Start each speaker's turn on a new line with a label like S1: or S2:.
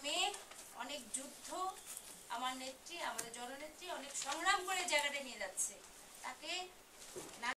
S1: মেয়ে, অনেক যুদ্ধ, আমার নেত্রী, আমাদের জননেত্রী অনেক সংগ্রাম করে জায়গাটা নিয়ে যাচ্ছে। তাকে